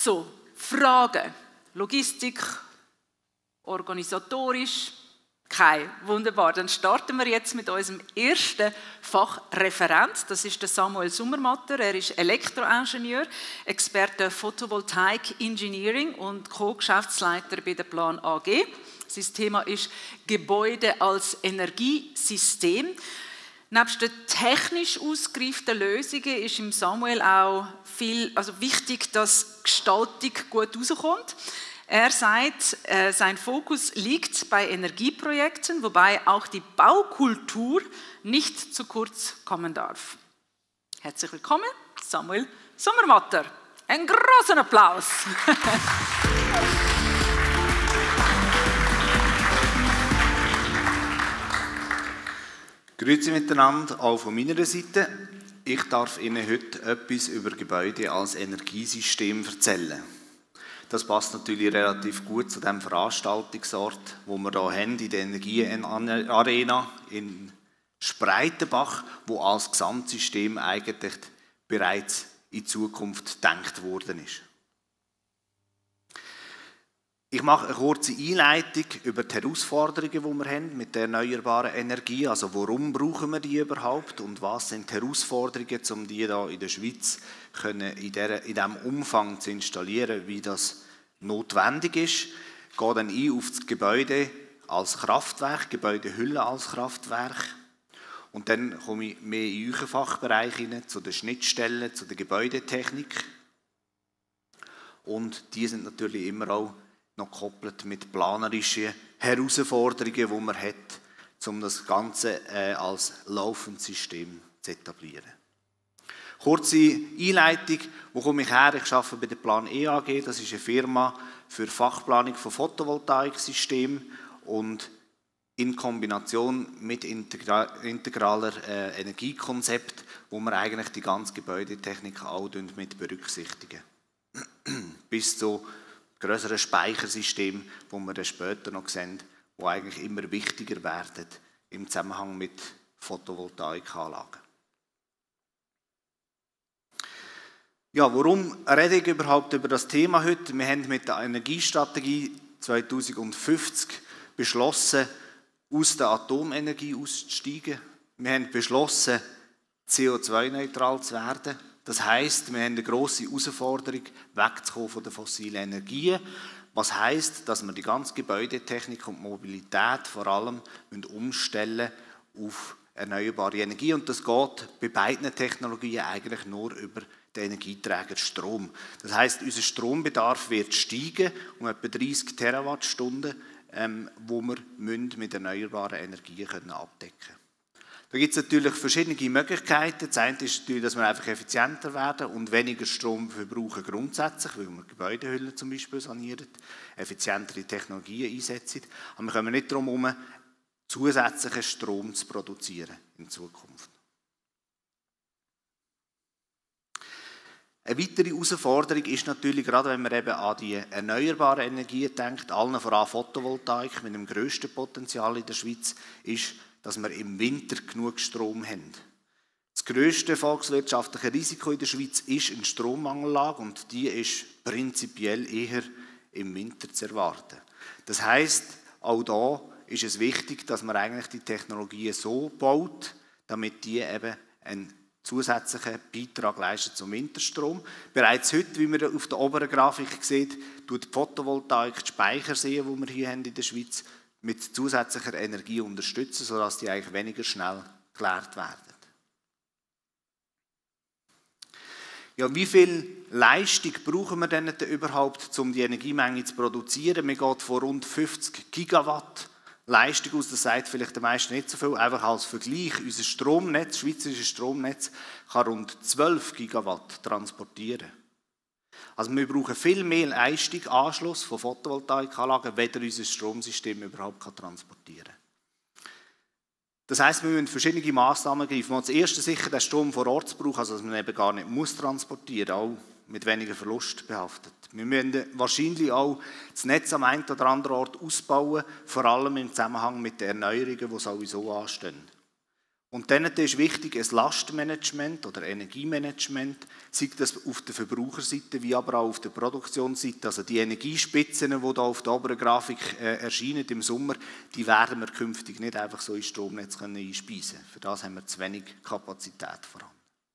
So, Fragen. Logistik, organisatorisch, kein. Wunderbar. Dann starten wir jetzt mit unserem ersten Fachreferent. Das ist der Samuel Sommermatter. Er ist Elektroingenieur, Experte Photovoltaik Engineering und Co-Geschäftsleiter bei der Plan AG. Sein Thema ist Gebäude als Energiesystem. Neben den technisch ausgereiften Lösungen ist im Samuel auch wichtig, dass die Gestaltung gut rauskommt. Er sagt, sein Fokus liegt bei Energieprojekten, wobei auch die Baukultur nicht zu kurz kommen darf. Herzlich willkommen, Samuel Sommermatter. Einen großen Applaus! Grüezi miteinander, auch von meiner Seite. Ich darf Ihnen heute etwas über Gebäude als Energiesystem erzählen. Das passt natürlich relativ gut zu dem Veranstaltungsort, wo wir hier haben, in der Energiearena in Spreitenbach, wo als Gesamtsystem eigentlich bereits in Zukunft gedacht worden ist. Ich mache eine kurze Einleitung über die Herausforderungen, die wir haben mit der erneuerbaren Energie. Also warum brauchen wir die überhaupt und was sind die Herausforderungen, um die hier in der Schweiz in diesem Umfang zu installieren, wie das notwendig ist. Ich gehe dann ein auf das Gebäude als Kraftwerk, Gebäudehülle als Kraftwerk. Und dann komme ich mehr in euren Fachbereich hinein, zu den Schnittstellen, zu der Gebäudetechnik. Und die sind natürlich immer auch noch gekoppelt mit planerischen Herausforderungen, die man hat, um das Ganze als laufendes System zu etablieren. Kurze Einleitung, wo komme ich her? Ich arbeite bei der Plan AG, das ist eine Firma für Fachplanung von Photovoltaiksystemen und in Kombination mit integraler Energiekonzept, wo wir eigentlich die ganze Gebäudetechnik auch mit berücksichtigen. Bis zu größeren Speichersystemen, die wir dann später noch sehen, die eigentlich immer wichtiger werden im Zusammenhang mit Photovoltaikanlagen. Ja, warum rede ich überhaupt über das Thema heute? Wir haben mit der Energiestrategie 2050 beschlossen, aus der Atomenergie auszusteigen. Wir haben beschlossen, CO2-neutral zu werden. Das heisst, wir haben eine grosse Herausforderung, wegzukommen von den fossilen Energien. Was heisst, dass wir die ganze Gebäudetechnik und Mobilität vor allem umstellen auf erneuerbare Energie. Und das geht bei beiden Technologien eigentlich nur über den Energieträger Strom. Das heisst, unser Strombedarf wird steigen um etwa 30 Terawattstunden, wo wir mit erneuerbaren Energien abdecken können. Da gibt es natürlich verschiedene Möglichkeiten. Das eine ist natürlich, dass wir einfach effizienter werden und weniger Strom verbrauchen grundsätzlich, weil wir Gebäudehüllen zum Beispiel sanieren, effizientere Technologien einsetzen. Aber wir kommen nicht darum herum, zusätzlichen Strom zu produzieren in Zukunft. Eine weitere Herausforderung ist natürlich, gerade wenn man eben an die erneuerbaren Energien denkt, allen voran Photovoltaik mit dem grössten Potenzial in der Schweiz, ist, dass wir im Winter genug Strom haben. Das grösste volkswirtschaftliche Risiko in der Schweiz ist eine Strommangellage und die ist prinzipiell eher im Winter zu erwarten. Das heisst, auch da ist es wichtig, dass man eigentlich die Technologien so baut, damit die eben einen zusätzlichen Beitrag leisten zum Winterstrom. Bereits heute, wie man auf der oberen Grafik sieht, tut die Photovoltaik die Speicherseen, die wir hier haben in der Schweiz, mit zusätzlicher Energie unterstützen, sodass die eigentlich weniger schnell geleert werden. Ja, wie viel Leistung brauchen wir denn überhaupt, um die Energiemenge zu produzieren? Man geht von rund 50 Gigawatt Leistung aus, das sagt vielleicht den meisten nicht so viel. Einfach als Vergleich, unser Stromnetz, das schweizerische Stromnetz, kann rund 12 Gigawatt transportieren. Also wir brauchen viel mehr Leistungsanschluss von Photovoltaikanlagen, weder unser Stromsystem überhaupt transportieren kann. Das heisst, wir müssen verschiedene Massnahmen ergreifen. Das erste sicher, den Strom vor Ort zu brauchen, also dass man eben gar nicht muss transportieren, auch mit weniger Verlust behaftet. Wir müssen wahrscheinlich auch das Netz am einen oder anderen Ort ausbauen, vor allem im Zusammenhang mit den Erneuerungen, die sowieso anstehen. Und dann ist wichtig ein Lastmanagement oder Energiemanagement, sei das auf der Verbraucherseite wie aber auch auf der Produktionsseite. Also die Energiespitzen, die hier auf der oberen Grafik erscheinen im Sommer, die werden wir künftig nicht einfach so ins Stromnetz einspeisen können. Für das haben wir zu wenig Kapazität vorhanden.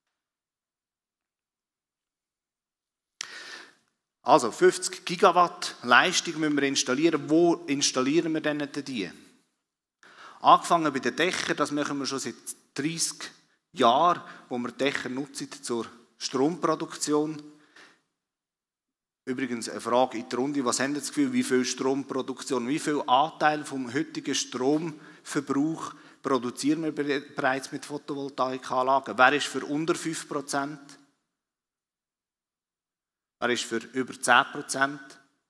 Also 50 Gigawatt Leistung müssen wir installieren. Wo installieren wir denn die? Angefangen bei den Dächern, das machen wir schon seit 30 Jahren, wo wir Dächer nutzen zur Stromproduktion. Übrigens eine Frage in die Runde, was haben Sie das Gefühl, wie viel Stromproduktion, wie viel Anteil vom heutigen Stromverbrauch produzieren wir bereits mit Photovoltaikanlagen? Wer ist für unter 5%? Wer ist für über 10%?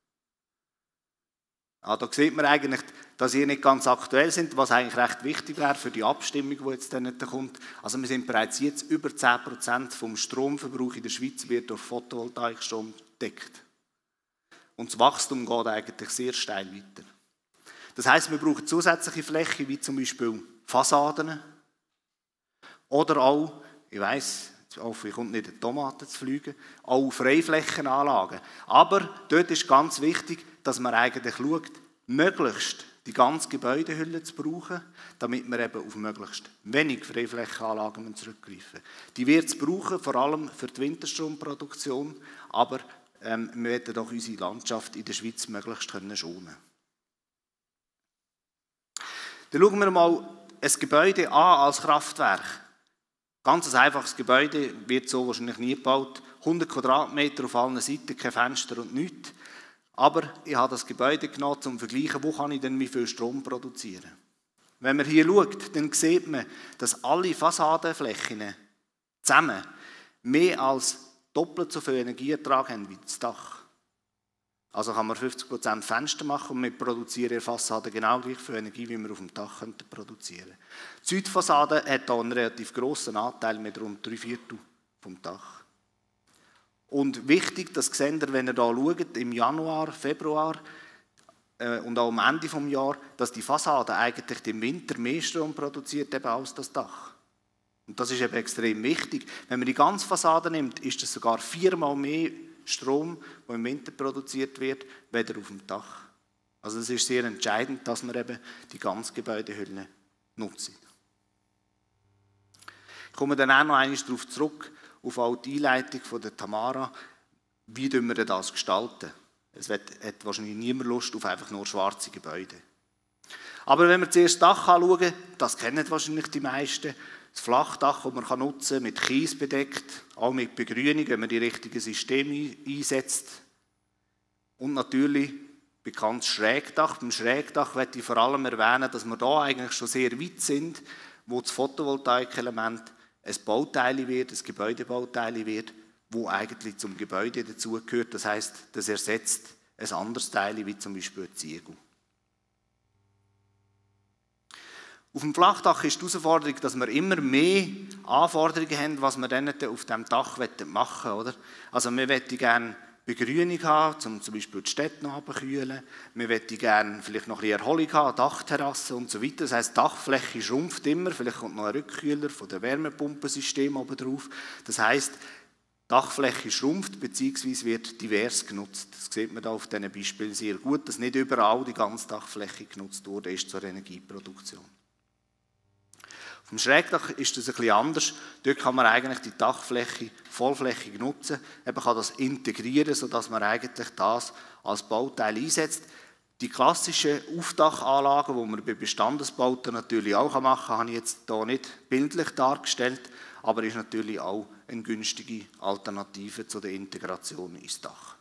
Ja, da sieht man eigentlich, dass ihr nicht ganz aktuell sind, was eigentlich recht wichtig wäre für die Abstimmung, die jetzt dann kommt. Also wir sind bereits jetzt über 10% vom Stromverbrauch in der Schweiz wird durch Photovoltaikstrom gedeckt. Und das Wachstum geht eigentlich sehr steil weiter. Das heisst, wir brauchen zusätzliche Flächen, wie zum Beispiel Fassaden oder auch, ich weiss, hoffentlich kommt nicht eine Tomate zu fliegen, auch Freiflächenanlagen. Aber dort ist ganz wichtig, dass man eigentlich schaut, möglichst die ganze Gebäudehülle zu brauchen, damit wir eben auf möglichst wenig Freiflächenanlagen zurückgreifen. Die wird es brauchen, vor allem für die Winterstromproduktion, aber wir werden doch unsere Landschaft in der Schweiz möglichst schonen können. Dann schauen wir mal ein Gebäude an als Kraftwerk. Ganz ein einfaches Gebäude, wird so wahrscheinlich nie gebaut. 100 Quadratmeter auf allen Seiten, kein Fenster und nichts. Aber ich habe das Gebäude genommen, um zu vergleichen, wo kann ich denn wie viel Strom produzieren. Wenn man hier schaut, dann sieht man, dass alle Fassadenflächen zusammen mehr als doppelt so viel Energieertrag haben wie das Dach. Also kann man 50% Fenster machen und wir produzieren in der Fassade genau gleich viel Energie, wie wir auf dem Dach produzieren könnten. Die Südfassade hat hier einen relativ grossen Anteil mit rund 3/4 vom Dach. Und wichtig, das seht ihr, wenn ihr hier schaut, im Januar, Februar und auch am Ende des Jahres, dass die Fassade eigentlich im Winter mehr Strom produziert eben als das Dach. Und das ist eben extrem wichtig. Wenn man die ganze Fassade nimmt, ist es sogar 4-mal mehr Strom, der im Winter produziert wird, weder auf dem Dach. Also es ist sehr entscheidend, dass wir eben die ganze Gebäudehülle nutzen. Ich komme dann auch noch einmal darauf zurück, auf all die Einleitung von der Tamara, wie wir das gestalten. Es hat wahrscheinlich niemand Lust auf einfach nur schwarze Gebäude. Aber wenn wir zuerst das Dach anschauen, das kennen wahrscheinlich die meisten, das Flachdach, das man nutzen kann, mit Kies bedeckt, auch mit Begrünung, wenn man die richtigen Systeme einsetzt. Und natürlich bekanntes Schrägdach. Beim Schrägdach möchte ich vor allem erwähnen, dass wir da eigentlich schon sehr weit sind, wo das Photovoltaikelement ein Bauteil wird, ein Gebäudebauteil wird, wo eigentlich zum Gebäude dazugehört. Das heisst, das ersetzt ein anderes Teil, wie zum Beispiel ein Ziegel. Auf dem Flachdach ist die Herausforderung, dass wir immer mehr Anforderungen haben, was wir dann auf diesem Dach machen wollen. Also wir möchten gerne Begrünung haben, um zum Beispiel die Städte noch abzukühlen. Wir möchten gerne vielleicht noch ein bisschen Erholung haben, Dachterrassen und so weiter. Das heisst, die Dachfläche schrumpft immer, vielleicht kommt noch ein Rückkühler von dem Wärmepumpensystem oben drauf. Das heisst, die Dachfläche schrumpft bzw. wird divers genutzt. Das sieht man da auf diesen Beispielen sehr gut, dass nicht überall die ganze Dachfläche genutzt wurde, ist zur Energieproduktion. Auf dem Schrägdach ist das ein bisschen anders. Dort kann man eigentlich die Dachfläche vollflächig nutzen. Man kann das integrieren, sodass man eigentlich das als Bauteil einsetzt. Die klassischen Aufdachanlagen, die man bei Bestandesbauten natürlich auch machen kann, habe ich jetzt hier nicht bildlich dargestellt, aber ist natürlich auch eine günstige Alternative zu der Integration ins Dach.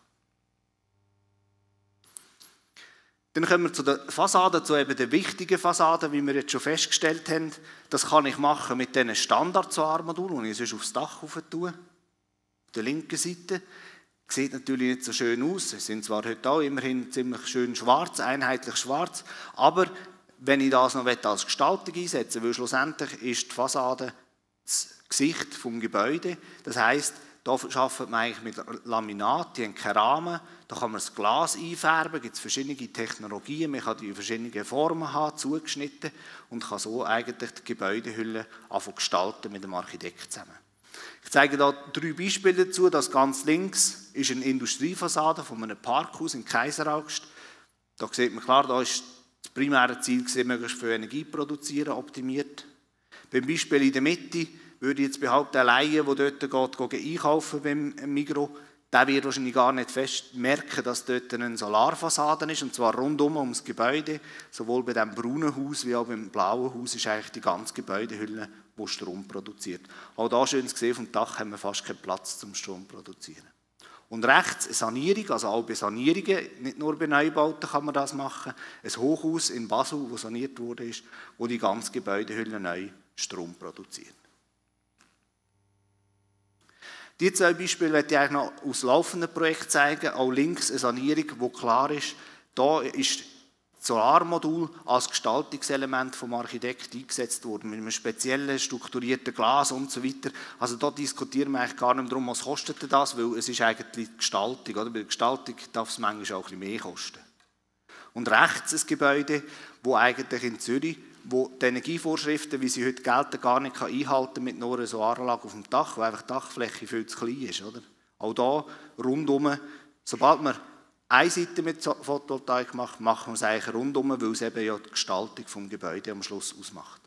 Dann kommen wir zu den Fassaden, zu eben den wichtigen Fassaden, wie wir jetzt schon festgestellt haben. Das kann ich machen mit diesen Standard-Solarmodulen, die ich sonst aufs Dach tue. Auf der linken Seite. Sieht natürlich nicht so schön aus. Sie sind zwar heute auch immerhin ziemlich schön schwarz, einheitlich schwarz, aber wenn ich das noch als Gestaltung einsetzen will, weil schlussendlich ist die Fassade das Gesicht des Gebäudes. Das heisst, Da arbeitet man eigentlich mit Laminat, die haben keinen Rahmen. Da kann man das Glas einfärben, da gibt es verschiedene Technologien. Man kann die in verschiedenen Formen haben, zugeschnitten und kann so eigentlich die Gebäudehülle gestalten mit dem Architekt zusammen. Ich zeige hier 3 Beispiele dazu. Das ganz links ist eine Industriefassade von einem Parkhaus in Kaiseraugst. Da sieht man klar, da ist das primäre Ziel, möglichst viel Energie produzieren, optimiert. Beim Beispiel in der Mitte würde ich jetzt behaupten, der Laie, der dort geht einkaufen beim Migros, der wird wahrscheinlich gar nicht fest merken, dass dort eine Solarfassade ist, und zwar rundum ums Gebäude. Sowohl bei dem braunen Haus wie auch beim blauen Haus ist eigentlich die ganze Gebäudehülle, die Strom produziert. Auch da schön gesehen, auf dem Dach haben wir fast keinen Platz zum Strom produzieren. Und rechts eine Sanierung, also auch bei Sanierungen, nicht nur bei Neubauten kann man das machen. Ein Hochhaus in Basel, das saniert wurde, wo die ganze Gebäudehülle neu Strom produziert. Die 2 Beispiele möchte ich eigentlich noch aus laufenden Projekten zeigen. Auch links eine Sanierung, wo klar ist, da ist das Solarmodul als Gestaltungselement vom Architekt eingesetzt worden, mit einem speziellen strukturierten Glas und so weiter. Also da diskutieren wir eigentlich gar nicht darum, was kostet das, weil es ist eigentlich die Gestaltung. Oder? Bei der Gestaltung darf es manchmal auch ein bisschen mehr kosten. Und rechts ein Gebäude, wo eigentlich in Zürich, wo die Energievorschriften, wie sie heute gelten, gar nicht einhalten kann mit nur einer Solaranlage auf dem Dach, wo einfach die Dachfläche viel zu klein ist. Oder? Auch da rundum, sobald man eine Seite mit Photovoltaik macht, machen wir es eigentlich rundum, weil es eben ja die Gestaltung des Gebäudes am Schluss ausmacht.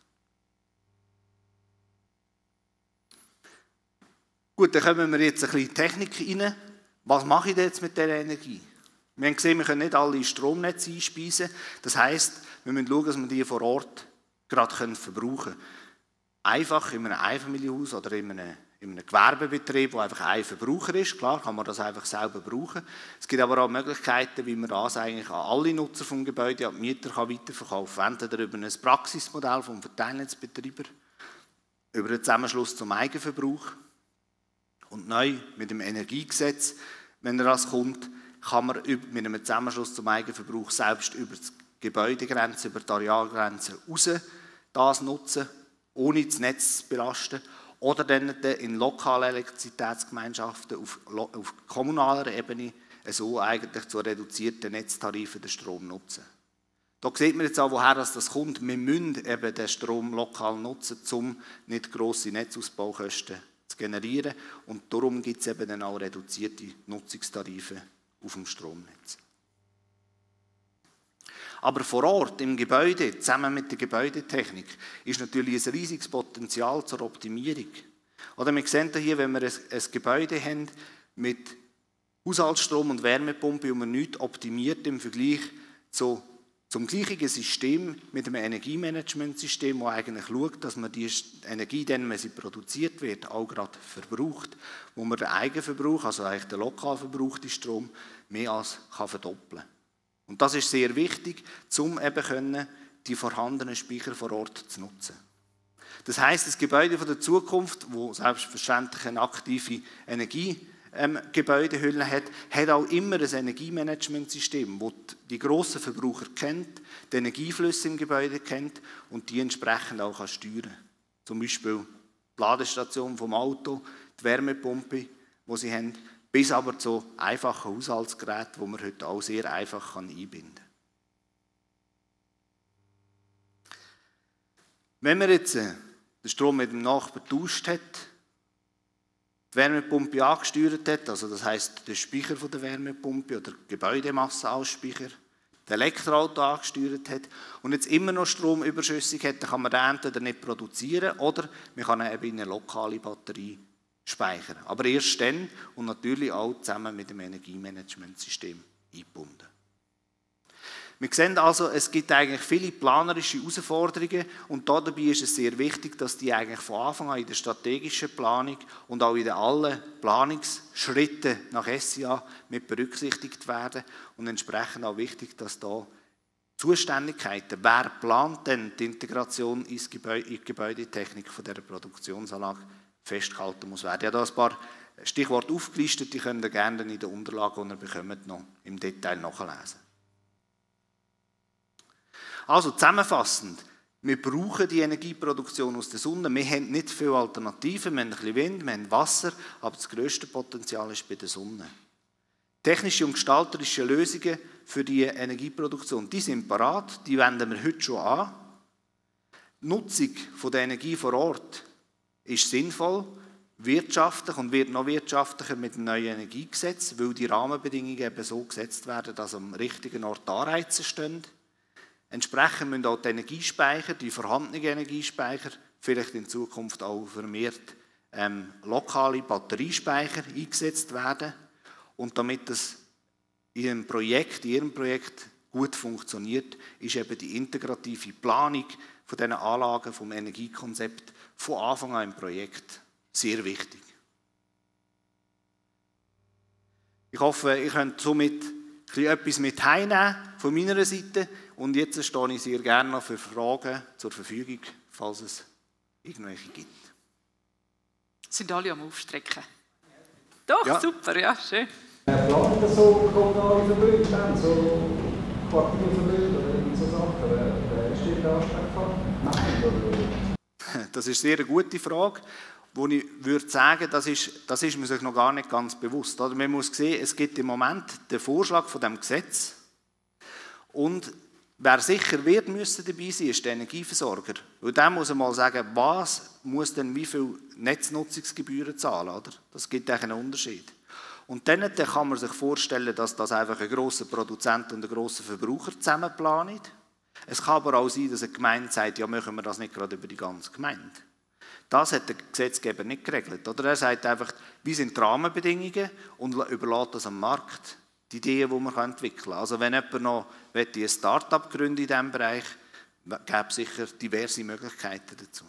Gut, dann kommen wir jetzt ein bisschen Technik rein. Was mache ich denn jetzt mit dieser Energie? Wir haben gesehen, wir können nicht alle Stromnetze einspeisen. Das heisst, wir müssen schauen, dass wir die vor Ort gerade verbrauchen können. Einfach in einem Einfamilienhaus oder in einem Gewerbebetrieb, wo einfach ein Verbraucher ist, klar, kann man das einfach selber brauchen. Es gibt aber auch Möglichkeiten, wie man das eigentlich an alle Nutzer des Gebäudes, an die Mieter weiterverkaufen kann. Entweder über ein Praxismodell vom Verteilnetzbetreiber, über einen Zusammenschluss zum Eigenverbrauch. Und neu mit dem Energiegesetz, wenn das kommt, kann man mit einem Zusammenschluss zum Eigenverbrauch selbst über die Gebäudegrenze, über die Arealgrenze raus das nutzen, ohne das Netz zu belasten. Oder dann in lokalen Elektrizitätsgemeinschaften auf kommunaler Ebene so eigentlich zu reduzierten Netztarifen den Strom nutzen. Da sieht man jetzt auch, woher das kommt. Wir müssen eben den Strom lokal nutzen, um nicht grosse Netzausbaukosten zu generieren. Und darum gibt es eben dann auch reduzierte Nutzungstarife auf dem Stromnetz. Aber vor Ort, im Gebäude, zusammen mit der Gebäudetechnik, ist natürlich ein riesiges Potenzial zur Optimierung. Oder wir sehen hier, wenn wir ein Gebäude haben mit Haushaltsstrom und Wärmepumpe und man nichts optimiert im Vergleich zum gleichen System mit einem Energiemanagementsystem, das eigentlich schaut, dass man die Energie, dann, wenn sie produziert wird, auch gerade verbraucht, wo man den Eigenverbrauch, also eigentlich den lokal verbrauchten Strom, mehr als verdoppeln kann. Und das ist sehr wichtig, um eben die vorhandenen Speicher vor Ort zu nutzen. Das heisst, das Gebäude der Zukunft, das selbstverständlich eine aktive Energiegebäudehülle hat, hat auch immer ein Energiemanagementsystem, das die grossen Verbraucher kennt, die Energieflüsse im Gebäude kennt und die entsprechend auch steuern kann. Zum Beispiel die Ladestation vom Auto, die Wärmepumpe, die sie haben, bis aber zu einfachen Haushaltsgeräten, die man heute auch sehr einfach einbinden kann. Wenn man jetzt den Strom mit dem Nachbarn getauscht hat, die Wärmepumpe angesteuert hat, also das heisst den Speicher von der Wärmepumpe oder Gebäudemassenausspeicher, das Elektroauto angesteuert hat und jetzt immer noch Strom überschüssig hat, dann kann man den entweder nicht produzieren oder man kann ihn eben in eine lokale Batterie speichern. Aber erst dann und natürlich auch zusammen mit dem Energiemanagementsystem eingebunden. Wir sehen also, es gibt eigentlich viele planerische Herausforderungen und dabei ist es sehr wichtig, dass die eigentlich von Anfang an in der strategischen Planung und auch in allen Planungsschritten nach SIA mit berücksichtigt werden und entsprechend auch wichtig, dass da Zuständigkeiten, wer plant denn die Integration in die Gebäudetechnik von dieser Produktionsanlage festgehalten muss werden. Ich habe da ein paar Stichworte aufgelistet, die könnt ihr gerne in den Unterlagen, die ihr bekommt, noch im Detail nachlesen. Also zusammenfassend, Wir brauchen die Energieproduktion aus der Sonne. Wir haben nicht viele Alternativen. Wir haben ein bisschen Wind, wir haben Wasser, aber das grösste Potenzial ist bei der Sonne. Technische und gestalterische Lösungen für die Energieproduktion, die sind parat, die wenden wir heute schon an. Die Nutzung der Energie vor Ort ist sinnvoll, wirtschaftlich und wird noch wirtschaftlicher mit dem neuen Energiegesetz, weil die Rahmenbedingungen eben so gesetzt werden, dass am richtigen Ort Anreize stehen. Entsprechend müssen auch die Energiespeicher, die vorhandenen Energiespeicher, vielleicht in Zukunft auch vermehrt lokale Batteriespeicher eingesetzt werden. Und damit das in Ihrem Projekt gut funktioniert, ist eben die integrative Planung von diesen Anlagen, vom Energiekonzept von Anfang an im Projekt sehr wichtig. Ich hoffe, ihr könnt somit etwas mit heimnehmen von meiner Seite. Und jetzt stehe ich sehr gerne noch für Fragen zur Verfügung, falls es irgendwelche gibt. Sind alle am Aufstrecken? Doch, ja. Super, ja, schön. Planen das so kommunale Verbünde, so Quartierverbünde oder so Sachen? Wer ist Ihr Ansprechpartner? Das ist eine sehr gute Frage, wo ich würde sagen, das ist mir sich noch gar nicht ganz bewusst. Oder man muss sehen, es gibt im Moment den Vorschlag von dem Gesetz und wer sicher wird müssen dabei sein, ist der Energieversorger. Weil der muss einmal sagen, was muss denn wie viel Netznutzungsgebühren zahlen, oder? Das gibt einen Unterschied. Und dann kann man sich vorstellen, dass das einfach ein grosser Produzent und ein grosser Verbraucher zusammen planen. Es kann aber auch sein, dass eine Gemeinde sagt, ja, machen wir das nicht gerade über die ganze Gemeinde. Das hat der Gesetzgeber nicht geregelt. Oder er sagt einfach, wie sind die Rahmenbedingungen und überlässt das am Markt, die Ideen, die man entwickeln kann. Also wenn jemand noch ein Start-up gründen in diesem Bereich, gäbe es sicher diverse Möglichkeiten dazu.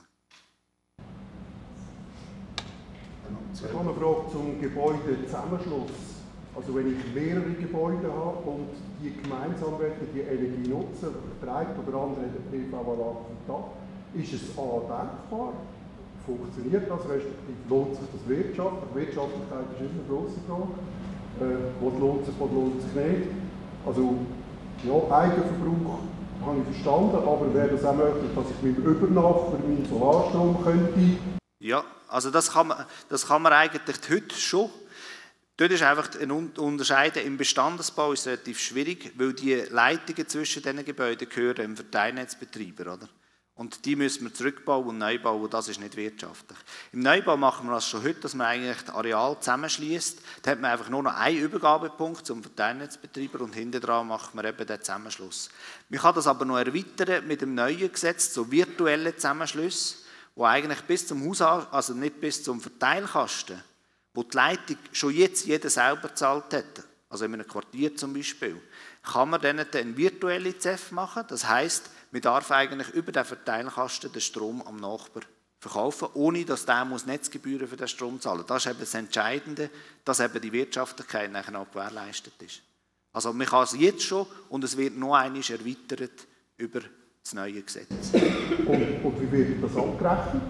Ich habe eine Frage zum Gebäudezusammenschluss. Also wenn ich mehrere Gebäude habe und die gemeinsam die Energie nutzen, vertreibt oder andere den PV-Anlage vom Dach, ist es A denkbar? Funktioniert das, respektive lohnt sich das wirtschaftlich? Wirtschaftlichkeit ist immer eine grosse Frage. Was lohnt sich nicht? Also, ja, Eigenverbrauch habe ich verstanden, aber wäre das auch möglich, dass ich mit dem Übernachbar meinen Solarstrom könnte? Ja, also das kann man eigentlich heute schon. Dort ist einfach ein Unterscheiden. Im Bestandesbau ist es relativ schwierig, weil die Leitungen zwischen diesen Gebäuden gehören dem Verteilnetzbetreiber, oder? Und die müssen wir zurückbauen und neu bauen, und das ist nicht wirtschaftlich. Im Neubau machen wir das schon heute, dass man eigentlich das Areal zusammenschließt. Da hat man einfach nur noch einen Übergabepunkt zum Verteilnetzbetreiber und hinten dran macht man eben den Zusammenschluss. Man kann das aber noch erweitern mit dem neuen Gesetz, so virtuelle Zusammenschlüsse, wo eigentlich bis zum Haus, also nicht bis zum Verteilkasten, wo die Leitung schon jetzt jeder selber zahlt hat, also in einem Quartier zum Beispiel, kann man dann eine virtuelle ZEF machen. Das heisst, man darf eigentlich über den Verteilkasten den Strom am Nachbar verkaufen, ohne dass der Netzgebühren für den Strom zahlen muss. Das ist eben das Entscheidende, dass eben die Wirtschaftlichkeit nachher auch gewährleistet ist. Also man kann es jetzt schon und es wird noch einmal erweitert über das neue Gesetz. Und wie wird das abgerechnet?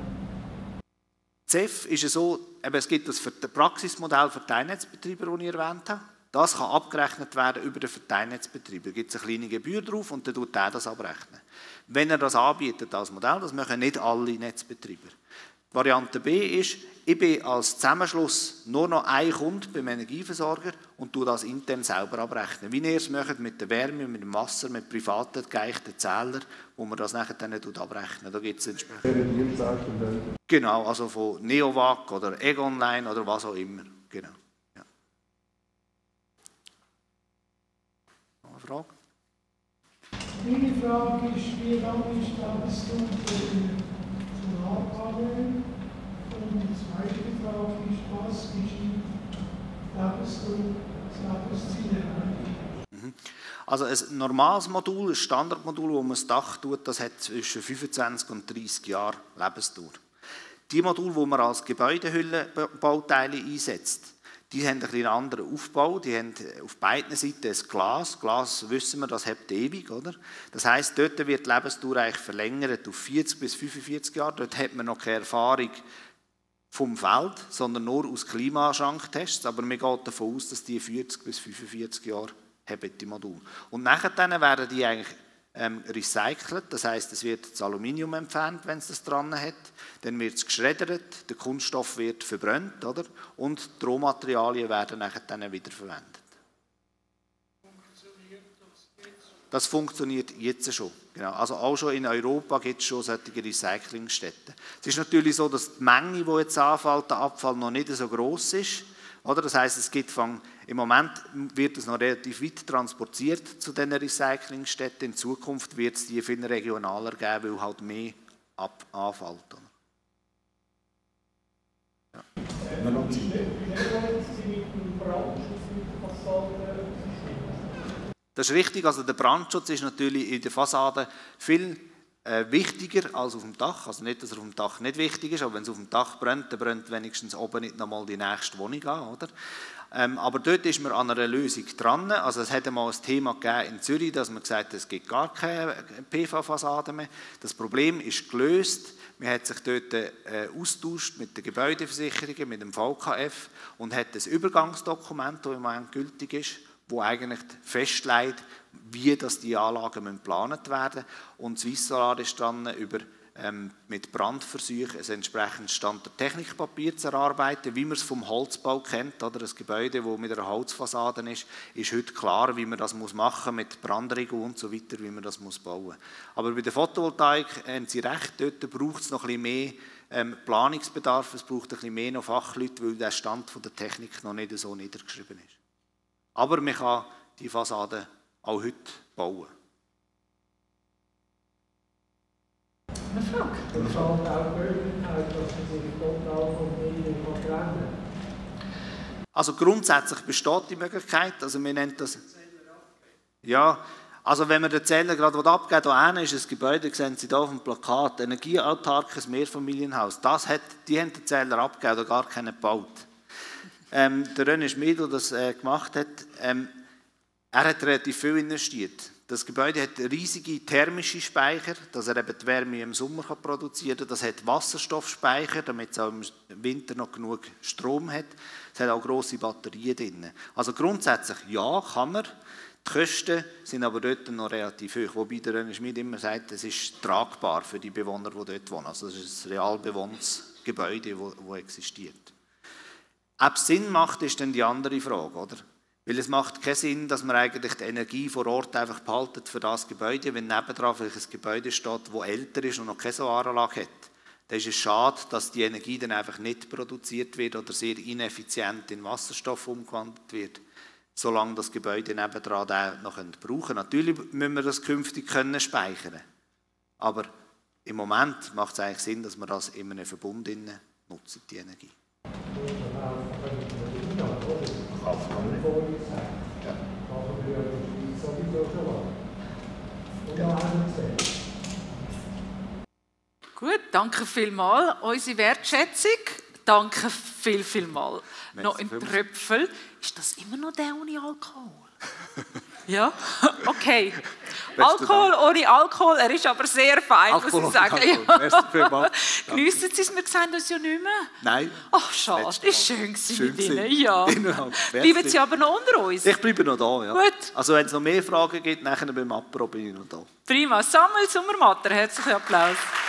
ZEF ist so, eben es gibt das Praxismodell für Verteilnetzbetreiber, das ich erwähnt habe. Das kann abgerechnet werden über den Verteilnetzbetreiber. Da gibt es eine kleine Gebühr drauf und dann tut er das abrechnen. Wenn er das anbietet als Modell, das machen nicht alle Netzbetreiber. Variante B ist, ich bin als Zusammenschluss nur noch ein Kunde beim Energieversorger und tue das intern selber abrechnen. Wie ihr es macht mit der Wärme, mit dem Wasser, mit privaten geeichten Zählern, wo man das nachher dann abrechnen. Da gibt es entsprechend. Genau, also von Neovac oder Egonline oder was auch immer. Genau. Ja. Noch eine Frage? Meine Frage ist, wie lange ist das Solarpanel? Und die zweite Frage ist, was ist das Lebensziel? Also ein normales Modul, ein Standardmodul, das man das Dach tut, das hat zwischen 25 und 30 Jahren Lebensdauer. Die Module, die man als Gebäudehüllenbauteile einsetzt, die haben einen anderen Aufbau, die haben auf beiden Seiten ein Glas. Glas, wissen wir, das hebt ewig, oder? Das heisst, dort wird die Lebensdauer eigentlich verlängert auf 40 bis 45 Jahre. Dort hat man noch keine Erfahrung vom Feld, sondern nur aus Klimaschranktests. Aber man geht davon aus, dass die 40 bis 45 Jahre haben, die Module. Und nachher werden die eigentlich recycelt. Das heisst, es wird das Aluminium entfernt, wenn es das dran hat. Dann wird es geschreddert, der Kunststoff wird verbrannt, oder? Und die Rohmaterialien werden nachher dann wiederverwendet. Das funktioniert jetzt schon. Genau. Also auch schon in Europa gibt es schon solche Recyclingstätten. Es ist natürlich so, dass die Menge, die jetzt anfällt, der Abfall noch nicht so gross ist. Oder? Das heisst, es gibt im Moment wird es noch relativ weit transportiert zu diesen Recyclingstätten. In Zukunft wird es die viel regionaler geben, weil halt mehr anfällt. Ja. Das ist richtig, also der Brandschutz ist natürlich in der Fassade viel wichtiger als auf dem Dach. Also nicht, dass er auf dem Dach nicht wichtig ist, aber wenn es auf dem Dach brennt, dann brennt wenigstens oben nicht nochmal die nächste Wohnung an. Oder? Aber dort ist man an einer Lösung dran. Also es hat einmal ein Thema gegeben in Zürich, dass man gesagt hat, es gibt gar keine PV-Fassade mehr. Das Problem ist gelöst. Man hat sich dort austauscht mit den Gebäudeversicherungen, mit dem VKF und hat ein Übergangsdokument, das im Moment gültig ist, wo eigentlich festlegt, wie die Anlagen geplant werden müssen. Und Swiss Solar ist dran, mit Brandversuchen ein entsprechendes Stand der Technikpapier zu erarbeiten, wie man es vom Holzbau kennt. Oder? Ein Gebäude, das mit einer Holzfassade ist heute klar, wie man das machen muss, mit Brandregeln und so weiter, wie man das bauen muss. Aber bei der Photovoltaik haben Sie recht, dort braucht es noch ein bisschen mehr Planungsbedarf, es braucht ein bisschen mehr noch Fachleute, weil der Stand der Technik noch nicht so niedergeschrieben ist. Aber man kann die Fassade auch heute bauen. Eine Frage. Und es hat auch die Möglichkeit, dass man sich total vom Medium trennen kann. Also grundsätzlich besteht die Möglichkeit, also wir nennen das... Ja, also wenn man den Zähler gerade abgeben will, hier ist ein Gebäude, sehen Sie hier auf dem Plakat, energieautarkes Mehrfamilienhaus. Die haben den Zähler abgegeben oder gar keinen gebaut. Der René Schmid, der das gemacht hat, er hat relativ viel investiert. Das Gebäude hat riesige thermische Speicher, dass er eben die Wärme im Sommer produzieren kann. Das hat Wasserstoffspeicher, damit es auch im Winter noch genug Strom hat. Es hat auch grosse Batterien drin. Also grundsätzlich ja, kann man. Die Kosten sind aber dort noch relativ hoch. Wobei der René Schmid immer sagt, es ist tragbar für die Bewohner, die dort wohnen. Also es ist ein real bewohntes Gebäude, das existiert. Ob es Sinn macht, ist dann die andere Frage, oder? Weil es macht keinen Sinn, dass man eigentlich die Energie vor Ort einfach behaltet für das Gebäude, wenn nebendran vielleicht ein Gebäude steht, das älter ist und noch keine Solaranlage hat. Dann ist es schade, dass die Energie dann einfach nicht produziert wird oder sehr ineffizient in Wasserstoff umgewandelt wird, solange das Gebäude nebendran den noch brauchen können. Natürlich müssen wir das künftig speichern. Aber im Moment macht es eigentlich Sinn, dass wir das in einem Verbund nutzen, die Energie. Gut, danke vielmals. Unsere Wertschätzung. Danke vielmals. Noch ein Tröpfel. Ist das immer noch der ohne Alkohol? Ja? Okay. Alkohol ohne Alkohol, er ist aber sehr fein, muss ich sagen. Ja. Geniessen Sie es? Wir sehen uns ja nicht mehr. Nein. Ach, schade. Das war schön mit Ihnen. Ja. Bleiben Sie aber noch unter uns? Ich bleibe noch da, ja. Gut. Also wenn es noch mehr Fragen gibt, nachher beim Apro bin ich noch da. Prima. Samuel Sommermatter, herzlichen Applaus.